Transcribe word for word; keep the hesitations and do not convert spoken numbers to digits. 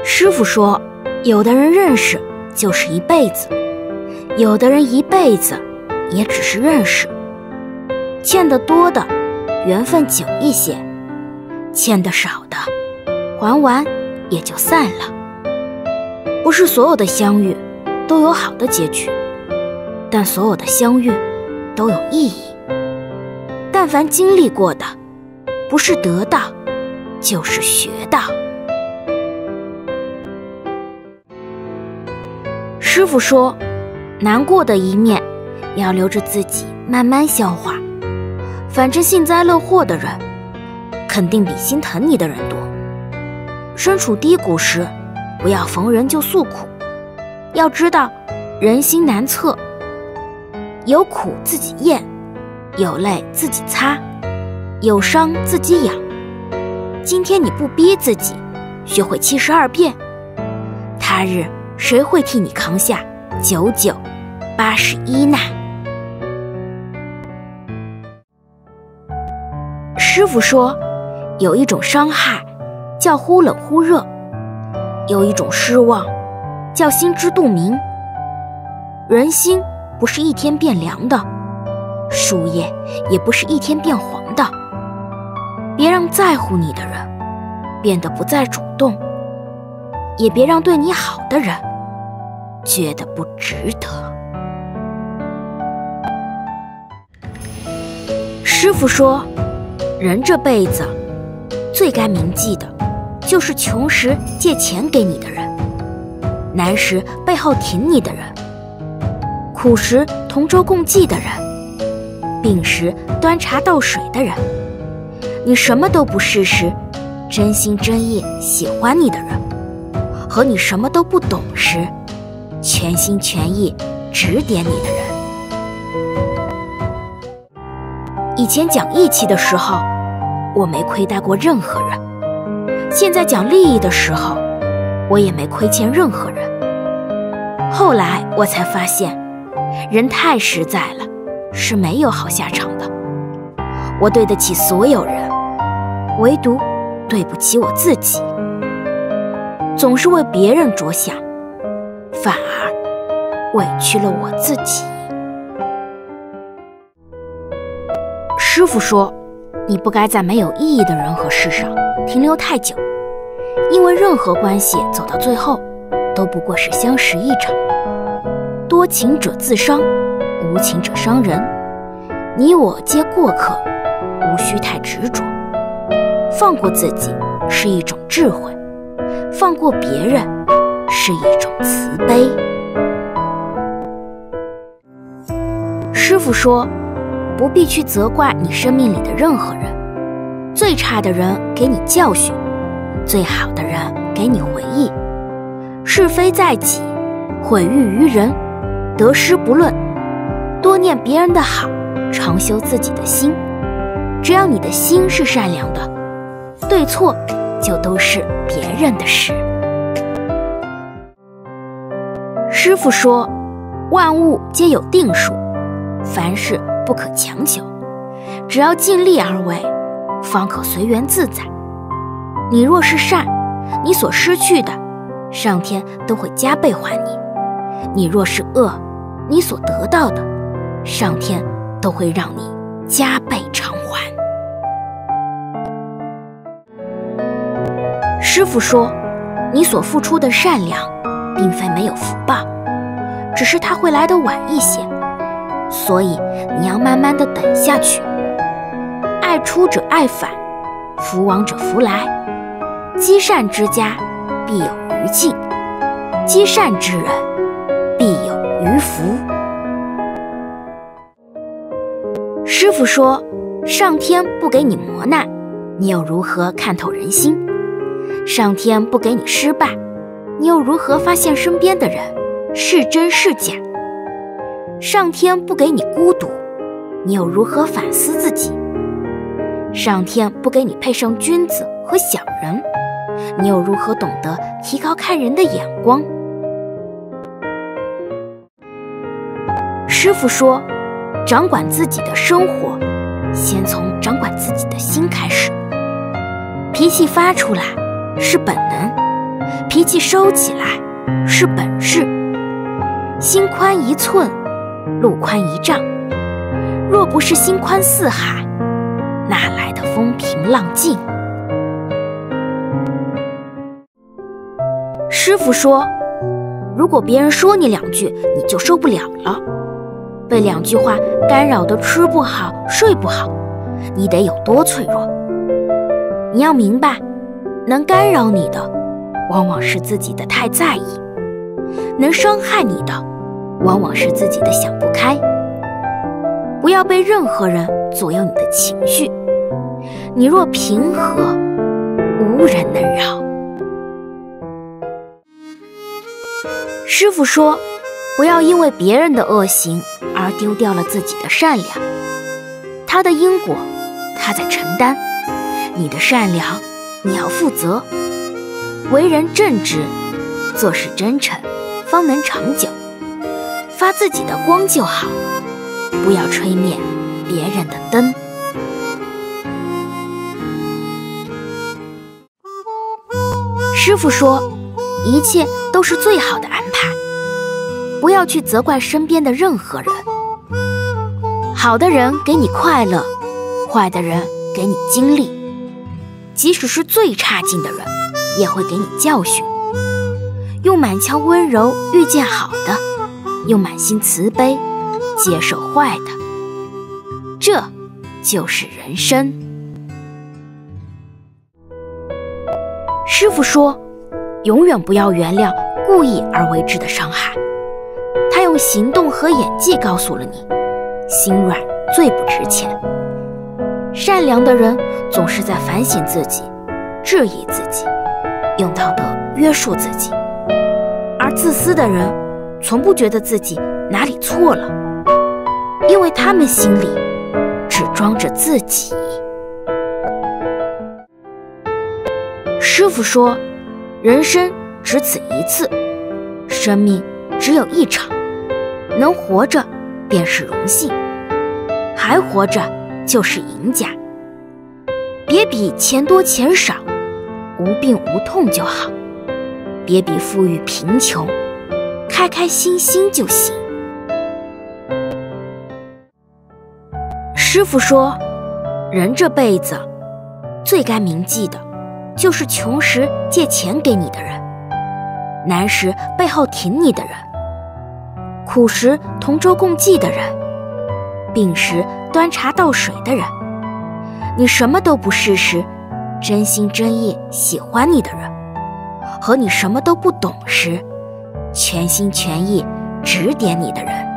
师傅说，有的人认识就是一辈子，有的人一辈子也只是认识。欠得多的，缘分久一些；欠得少的，还完也就散了。不是所有的相遇都有好的结局，但所有的相遇都有意义。但凡经历过的，不是得到，就是学到。师傅说，难过的一面要留着自己慢慢消化。反正幸灾乐祸的人，肯定比心疼你的人多。身处低谷时，不要逢人就诉苦，要知道人心难测，有苦自己咽，有泪自己擦，有伤自己养。今天你不逼自己学会七十二变，他日谁会替你扛下九九八十一难？师傅说，有一种伤害叫忽冷忽热，有一种失望叫心知肚明。人心不是一天变凉的，树叶也不是一天变黄的。别让在乎你的人变得不再主动，也别让对你好的人觉得不值得。师傅说，人这辈子最该铭记的，就是穷时借钱给你的人，难时背后挺你的人，苦时同舟共济的人，病时端茶倒水的人。你什么都不是时，真心真意喜欢你的人，和你什么都不懂时，全心全意指点你的人。以前讲义气的时候，我没亏待过任何人；现在讲利益的时候，我也没亏欠任何人。后来我才发现，人太实在了，是没有好下场的。我对得起所有人，唯独对不起我自己。总是为别人着想，反而委屈了我自己。师傅说，你不该在没有意义的人和事上停留太久，因为任何关系走到最后都不过是相识一场。多情者自伤，无情者伤人。你我皆过客，无需太执着。放过自己是一种智慧，放过别人是一种慈悲。师傅说，不必去责怪你生命里的任何人，最差的人给你教训，最好的人给你回忆。是非在己，毁誉于人，得失不论。多念别人的好，常修自己的心。只要你的心是善良的，对错就都是别人的事。师父说，万物皆有定数，凡事不可强求，只要尽力而为，方可随缘自在。你若是善，你所失去的，上天都会加倍还你；你若是恶，你所得到的，上天都会让你加倍偿还。师父说，你所付出的善良，并非没有福报，只是它会来得晚一些，所以你要慢慢的等下去。爱出者爱返，福往者福来。积善之家，必有余庆；积善之人，必有余福。师父说，上天不给你磨难，你又如何看透人心？上天不给你失败，你又如何发现身边的人是真是假？上天不给你孤独，你又如何反思自己？上天不给你配上君子和小人，你又如何懂得提高看人的眼光？师父说，掌管自己的生活，先从掌管自己的心开始。脾气发出来是本能， 脾气收起来是本事。心宽一寸，路宽一丈。若不是心宽似海，哪来的风平浪静？师傅说，如果别人说你两句，你就受不了了。被两句话干扰得吃不好睡不好，你得有多脆弱？你要明白，能干扰你的往往是自己的太在意，能伤害你的往往是自己的想不开。不要被任何人左右你的情绪，你若平和，无人能扰。师父说，不要因为别人的恶行而丢掉了自己的善良，他的因果他在承担，你的善良你要负责。为人正直，做事真诚，方能长久。发自己的光就好，不要吹灭别人的灯。师父说，一切都是最好的安排，不要去责怪身边的任何人。好的人给你快乐，坏的人给你经历，即使是最差劲的人，也会给你教训。用满腔温柔遇见好的，用满心慈悲接受坏的，这就是人生。师父说，永远不要原谅故意而为之的伤害。他用行动和演技告诉了你，心软最不值钱。善良的人总是在反省自己，质疑自己，用道德约束自己，而自私的人从不觉得自己哪里错了，因为他们心里只装着自己。师父说，人生只此一次，生命只有一场，能活着便是荣幸，还活着就是赢家。别比钱多钱少，无病无痛就好，别比富裕贫穷，开开心心就行。师父说，人这辈子最该铭记的就是穷时借钱给你的人，难时背后挺你的人，苦时同舟共济的人，病时端茶倒水的人。你什么都不是时，真心真意喜欢你的人，和你什么都不懂时，全心全意指点你的人。